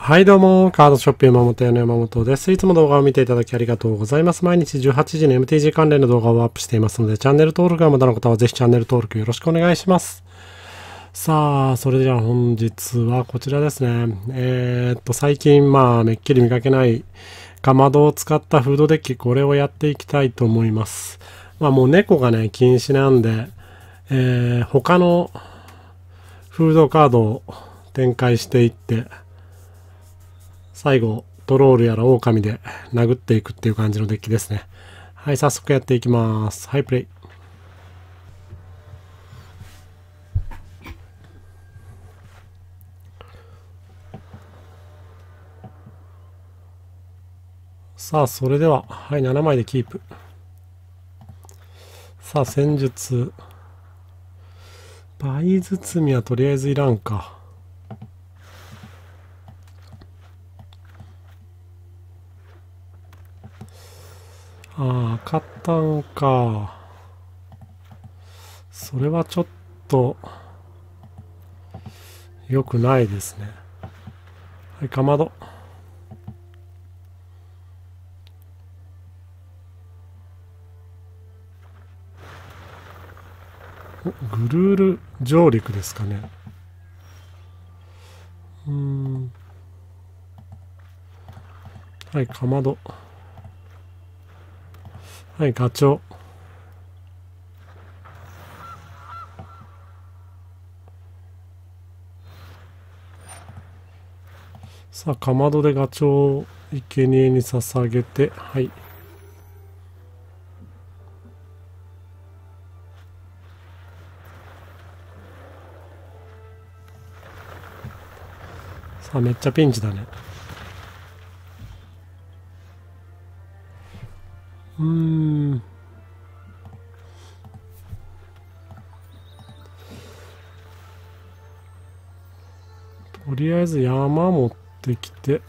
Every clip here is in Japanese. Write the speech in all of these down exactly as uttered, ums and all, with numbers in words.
はいどうも、カードショップ山本屋の山本です。いつも動画を見ていただきありがとうございます。毎日じゅうはちじに エムティージー 関連の動画をアップしていますので、チャンネル登録がまだの方はぜひチャンネル登録よろしくお願いします。さあ、それでは本日はこちらですね。えー、っと、最近まあ、めっきり見かけないかまどを使ったフードデッキ、これをやっていきたいと思います。まあもう猫がね、禁止なんで、えー、他のフードカードを展開していって、最後、トロールやら狼で殴っていくっていう感じのデッキですね。はい、早速やっていきます。はい、プレイ。さあ、それでは、はい、ななまいでキープ。さあ、戦術。倍包みはとりあえずいらんか。ああ、赤単か。それはちょっと、良くないですね。はい、かまど。グルール上陸ですかね。うーん。はい、かまど。はい、ガチョウ。さあ、かまどでガチョウを生贄に捧げて、はい。さあ、めっちゃピンチだね。うーん。とりあえず山持ってきて、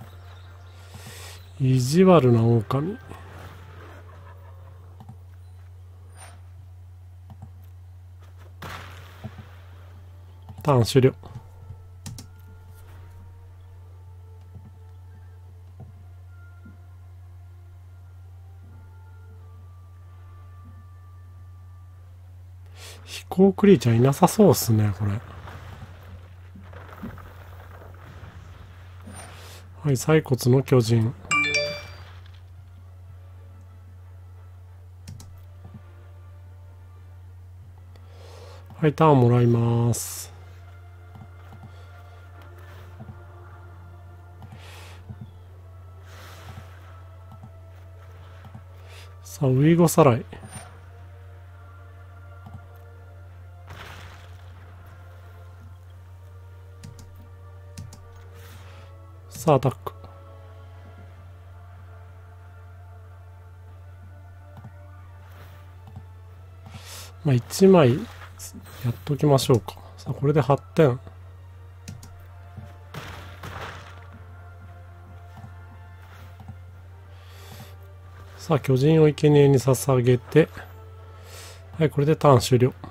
意地悪な狼。ターン終了。飛行クリーチャーいなさそうっすね、これ。はい、骸骨の巨人。はい、ターンもらいます。さあ、ウイゴさらい。さあ、アタック。まあ、いちまいやっときましょうか。さあ、これではってん。さあ、巨人を生贄に捧げて、はい、これでターン終了。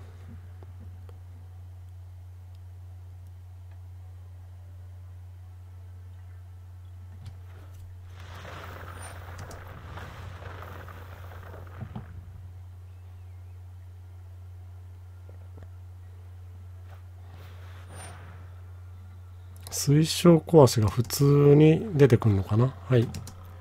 水晶壊しが普通に出てくるのかな。はい。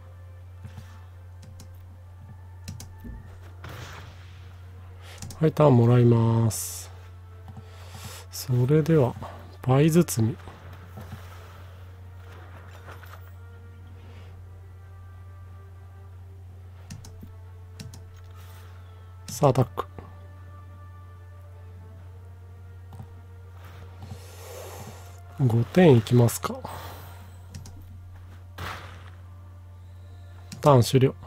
はい、ターンもらいます。それでは、倍包み。さあ、アタック。ごてんいきますか。ターン終了。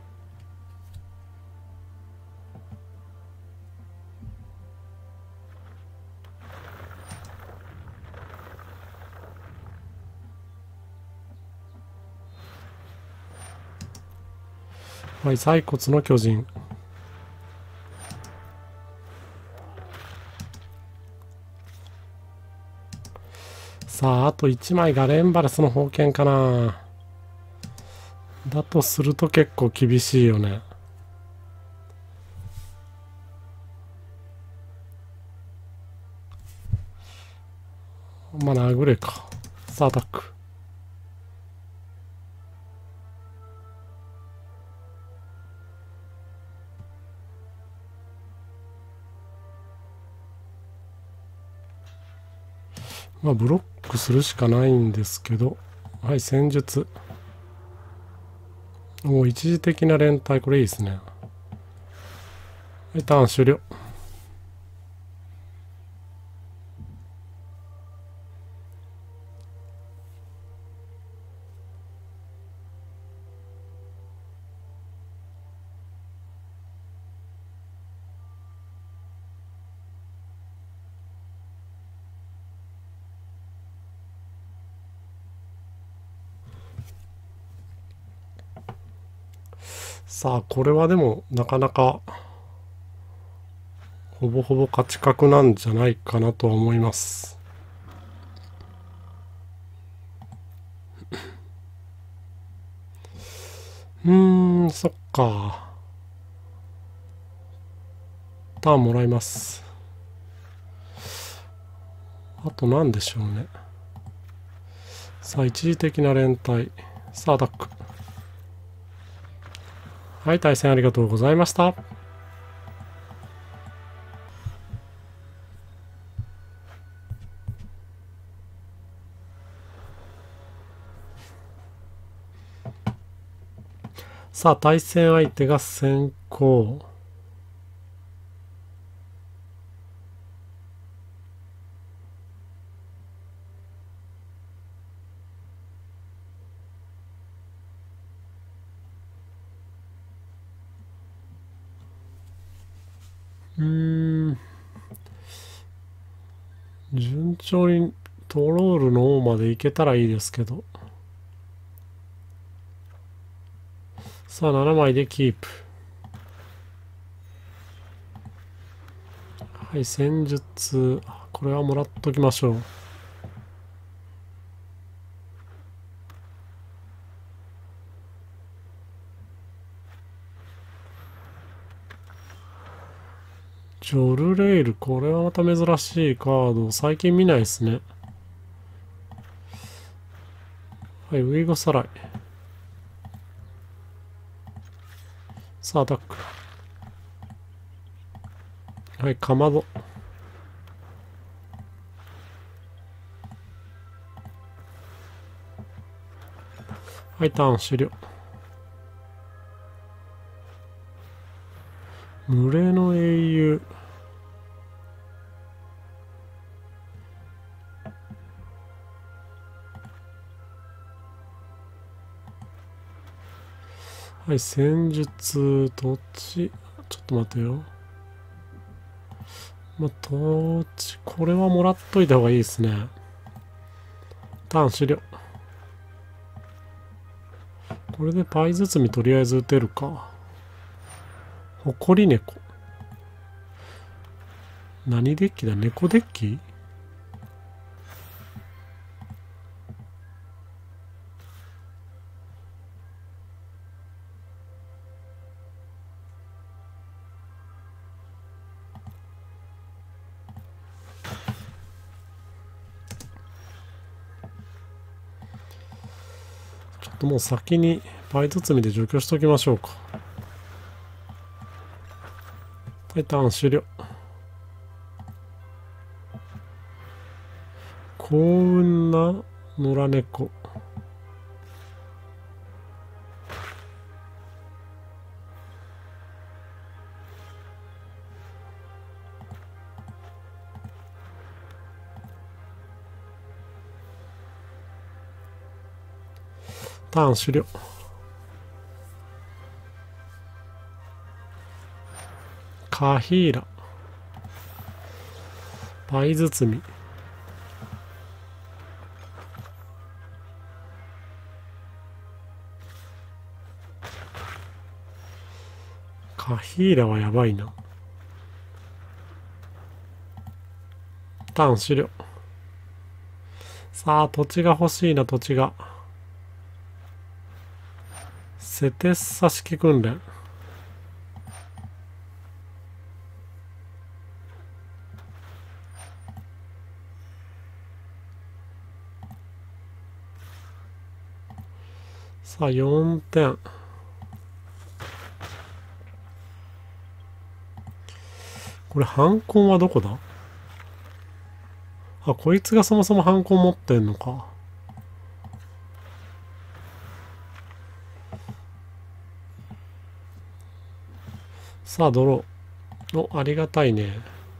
はい、骸骨の巨人。ささあ、あといちまいガレンバレスの宝剣かな。だとすると結構厳しいよね。まあ、殴れか。さあ、アタック。まあ、ブロックするしかないんですけど。はい、戦術。もう一時的な連帯、これいいですね。はい、ターン終了。さあ、これはでも、なかなか、ほぼほぼ勝ち確なんじゃないかなとは思います。うーん、そっか。ターンもらいます。あと何でしょうね。さあ、一時的な連帯。さあ、アタック。はい、対戦ありがとうございました。さあ、対戦相手が先行。うーん。順調にトロールの王まで行けたらいいですけど。さあ、ななまいでキープ。はい、戦術。これはもらっときましょう。ジョルレイル、これはまた珍しいカード。最近見ないですね。はい、ウイゴサライ。さあ、アタック。はい、かまど。はい、ターン終了。群れの英雄。はい、戦術、土地。ちょっと待てよ。まあ、土地、これはもらっといた方がいいですね。ターン終了。これでパイ包みとりあえず打てるか。誇り猫。何デッキだ、猫デッキ。ちょっともう先にパイ包みで除去しときましょうか。はい、ターン終了。幸運な野良猫。ターン終了。カヒーラ。パイ包み。カヒーラはやばいな。ターン終了。 さあ、土地が欲しいな、土地が。セテッサ式訓練。さあ、よんてん。これ、ハンコンはどこだ？あ、こいつがそもそもハンコン持ってんのか。さあ、ドロー。お、ありがたいね。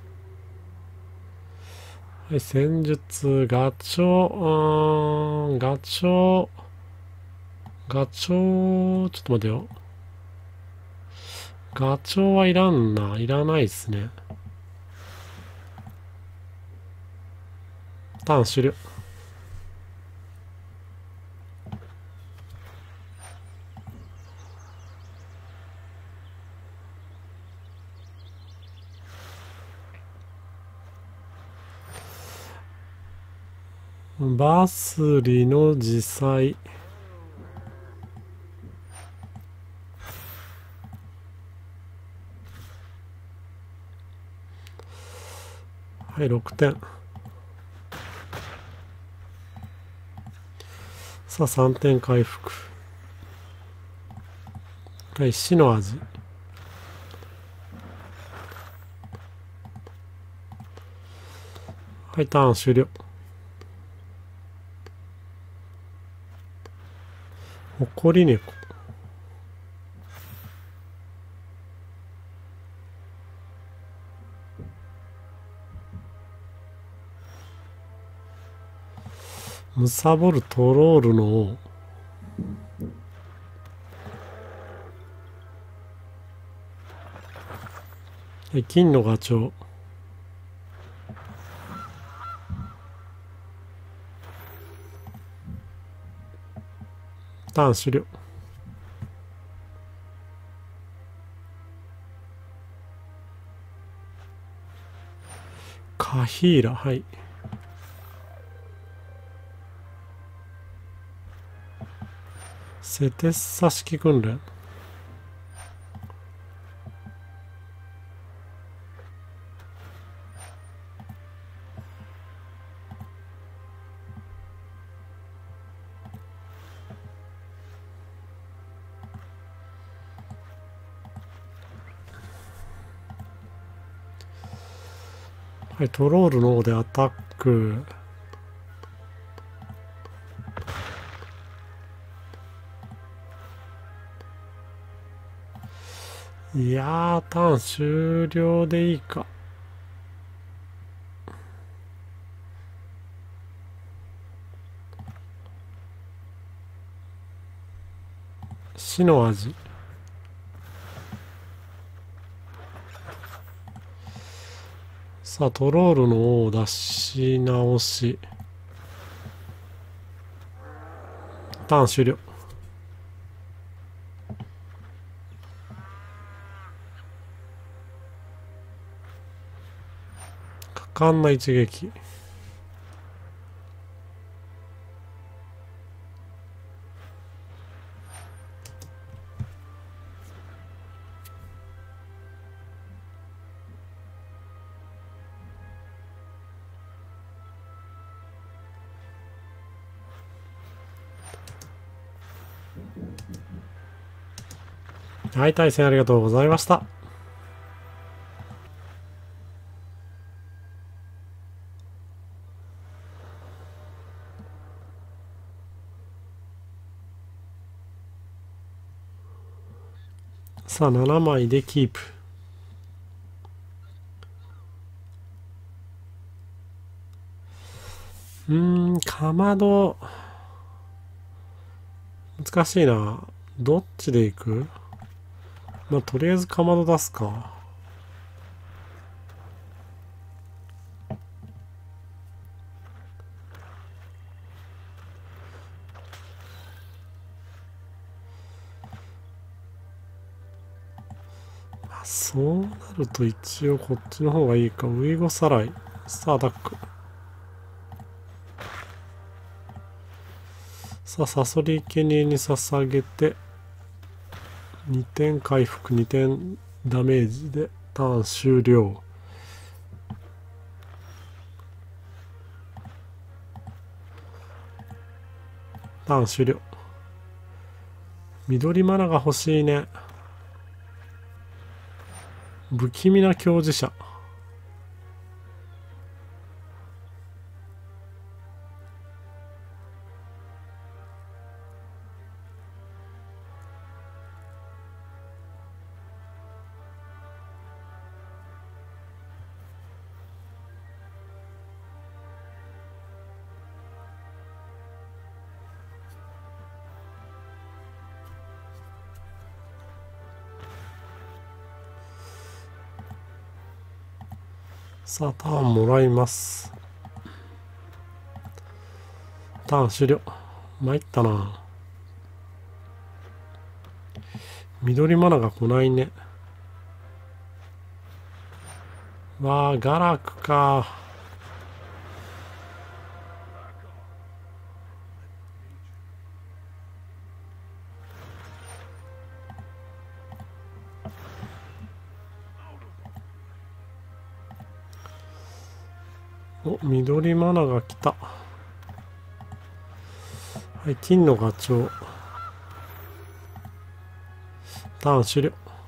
はい、戦術、ガチョウ、うーん、ガチョウ、ガチョウ、ちょっと待てよ。ガチョウはいらんな。いらないっすね。ターン終了。バスリの自祭。はい、ろくてん。さあ、さんてん回復。はい、死の味。はい、ターン終了。誇り猫。むさぼるトロールの王。はい、金のガチョウ。ターン終了。カヒーラ、はい。セテッサ式訓練。はい、トロールの王でアタック。いやー、ターン終了でいいか。死の味。さあ、トロールの王を出し直し。ターン終了。果敢な一撃。はい、対戦ありがとうございました。さあ、ななまいでキープ。うーん、かまど。難しいな。どっちで行く？まあ、とりあえずかまど出すか。まあ、そうなると一応こっちの方がいいか。ウイゴさらい。さあ、アタック。 さあ、サソリ生贄に捧げて、にてん回復、にてんダメージでターン終了。ターン終了。緑マナが欲しいね。不気味な強磁者。さあ、ターンもらいます。ターン終了。参ったな。緑マナが来ないね。わあ、ガラクか。お、緑マナが来た。はい、金のガチョウ。ターン終了。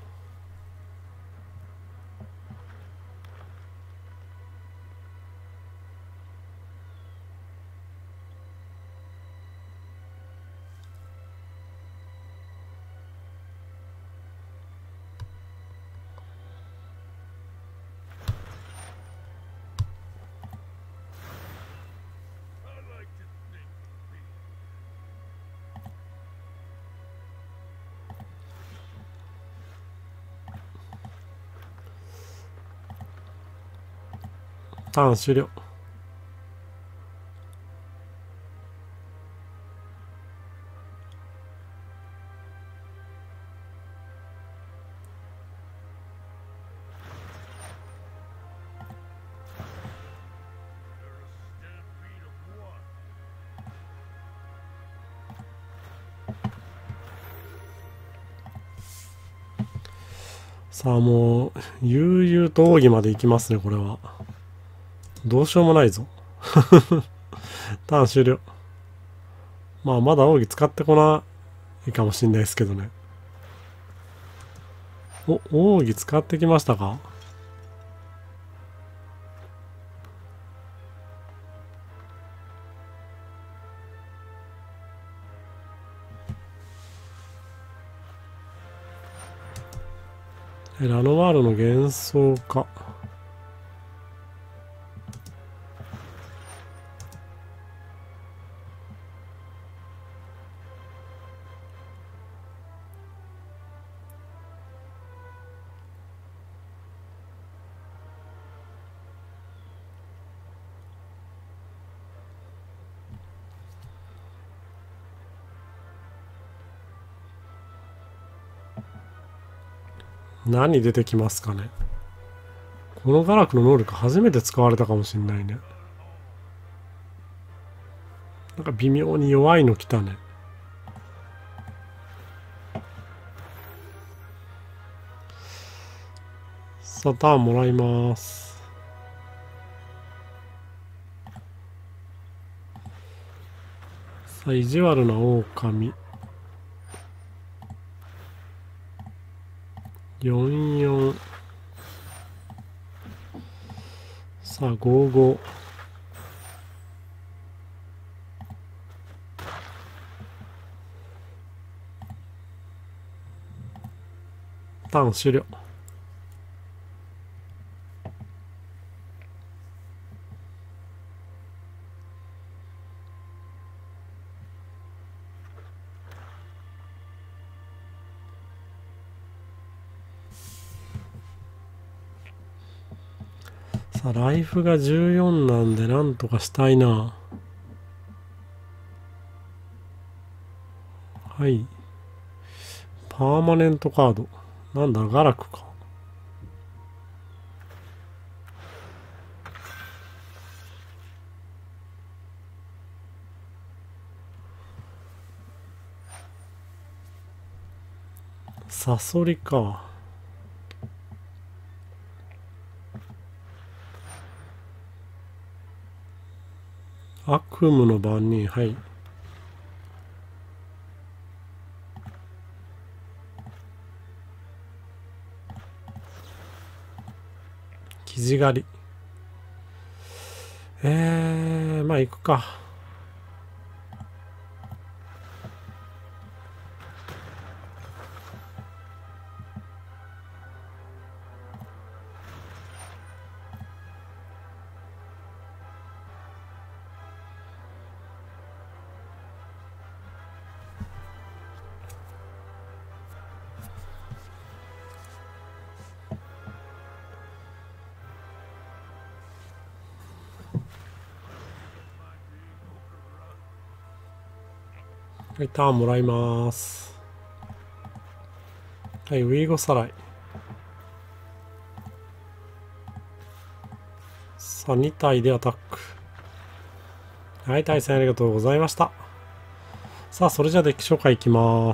ターン終了。さあ、もう、悠々と奥義まで行きますね、これは。どうしようもないぞ。ターン終了。まあ、まだ奥義使ってこないかもしんないですけどね。お、奥義使ってきましたか？ラノワールの幻想か。何出てきますかね。このガラクの能力初めて使われたかもしんないね。なんか微妙に弱いの来たね。さあ、ターンもらいます。さあ、意地悪な狼。よんよん。さあ、ごご。ターン終了。さあ、ライフがじゅうよんなんでなんとかしたいな。はい。パーマネントカード。なんだ、ガラクか。 サソリか。悪夢の番人、はい。生地狩り。えー、まあ行くか。はい、ターンもらいます。はい、ウィーゴさらい。さあ、に体でアタック。はい、対戦ありがとうございました。さあ、それじゃあデッキ紹介いきます。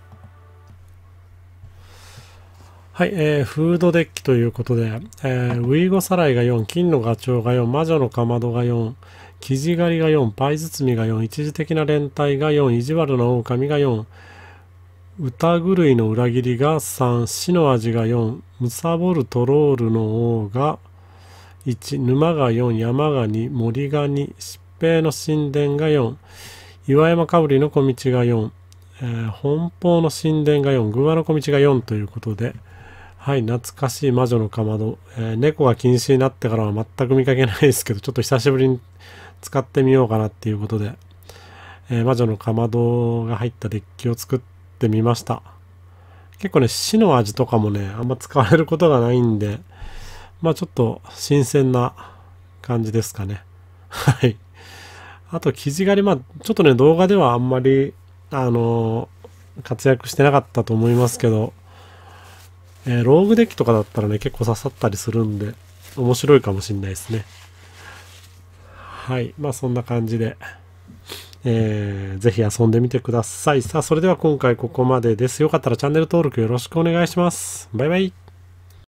はい、えー、フードデッキということで、えー、ウィーゴさらいがよん、金のガチョウがよん、魔女のかまどがよん、生地狩りがよん、パイ包みがよん、一時的な連帯がよん、意地悪な狼がよん、歌狂いの裏切りがさん、死の味がよん、むさぼるトロールの王がいち、沼がよん、山がに、森がに、疾病の神殿がよん、岩山かぶりの小道がよん、えー、奔放の神殿がよん、偶話の小道がよんということで、はい、懐かしい魔女のかまど、えー、猫が禁止になってからは全く見かけないですけど、ちょっと久しぶりに使ってみようかなっていうことで、えー、魔女のかまどが入ったデッキを作ってみました。結構ね、死の味とかもね、あんま使われることがないんで、まあちょっと新鮮な感じですかね。はい。あと、生地狩り、まあちょっとね、動画ではあんまり、あのー、活躍してなかったと思いますけど、えー、ローグデッキとかだったらね、結構刺さったりするんで、面白いかもしれないですね。はい。まあそんな感じで、えー、ぜひ遊んでみてください。さあ、それでは今回ここまでです。よかったらチャンネル登録よろしくお願いします。バイバイ。